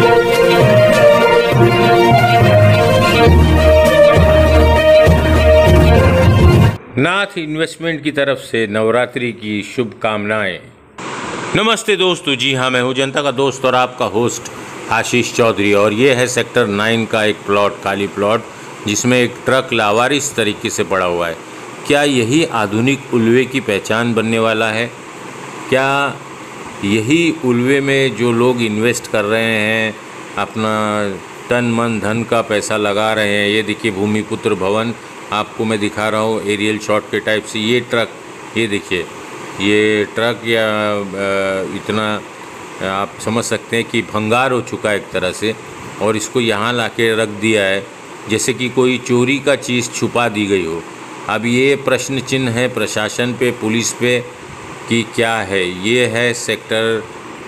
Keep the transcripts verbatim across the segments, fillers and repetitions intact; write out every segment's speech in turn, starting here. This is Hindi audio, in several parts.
नाथ इन्वेस्टमेंट की तरफ से नवरात्रि की शुभकामनाएं। नमस्ते दोस्तों, जी हाँ, मैं हूँ जनता का दोस्त और आपका होस्ट आशीष चौधरी। और ये है सेक्टर नाइन का एक प्लॉट, खाली प्लॉट, जिसमें एक ट्रक लावारिस तरीके से पड़ा हुआ है। क्या यही आधुनिक उल्वे की पहचान बनने वाला है? क्या यही उल्वे में जो लोग इन्वेस्ट कर रहे हैं, अपना तन मन धन का पैसा लगा रहे हैं? ये देखिए भूमिपुत्र भवन आपको मैं दिखा रहा हूँ एरियल शॉट के टाइप से। ये ट्रक, ये देखिए, ये ट्रक या इतना आप समझ सकते हैं कि भंगार हो चुका है एक तरह से, और इसको यहाँ लाके रख दिया है जैसे कि कोई चोरी का चीज़ छुपा दी गई हो। अब ये प्रश्न चिन्ह है प्रशासन पे, पुलिस पे कि क्या है। ये है सेक्टर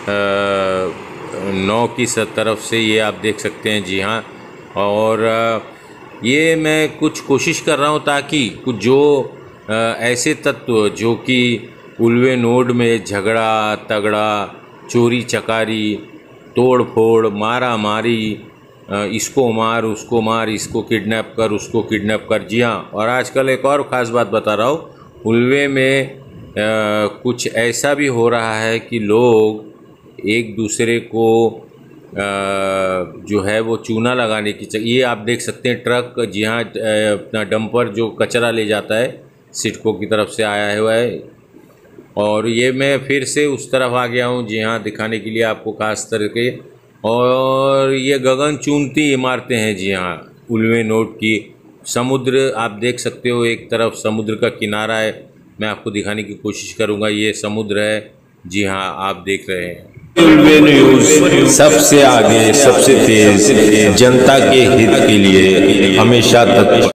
नौ की तरफ से, ये आप देख सकते हैं, जी हाँ। और ये मैं कुछ कोशिश कर रहा हूँ ताकि कुछ जो आ, ऐसे तत्व जो कि उल्वे नोड में झगड़ा तगड़ा, चोरी चकारी, तोड़ फोड़, मारा मारी, इसको मार उसको मार, इसको किडनैप कर उसको किडनैप कर, जी हाँ। और आजकल एक और ख़ास बात बता रहा हूँ, उल्वे में आ, कुछ ऐसा भी हो रहा है कि लोग एक दूसरे को आ, जो है वो चूना लगाने की, ये आप देख सकते हैं ट्रक, जी हाँ, अपना डंपर जो कचरा ले जाता है सिडको की तरफ से आया हुआ है। और ये मैं फिर से उस तरफ आ गया हूँ, जी हाँ, दिखाने के लिए आपको खास तरीके। और ये गगन चूमती इमारतें हैं, जी हाँ, उल्वे नोड की। समुद्र आप देख सकते हो, एक तरफ समुद्र का किनारा है, मैं आपको दिखाने की कोशिश करूँगा। ये समुद्र है, जी हाँ, आप देख रहे हैं। उल्वे न्यूज़ सबसे आगे, सबसे तेज, जनता के हित के लिए हमेशा तत्पर।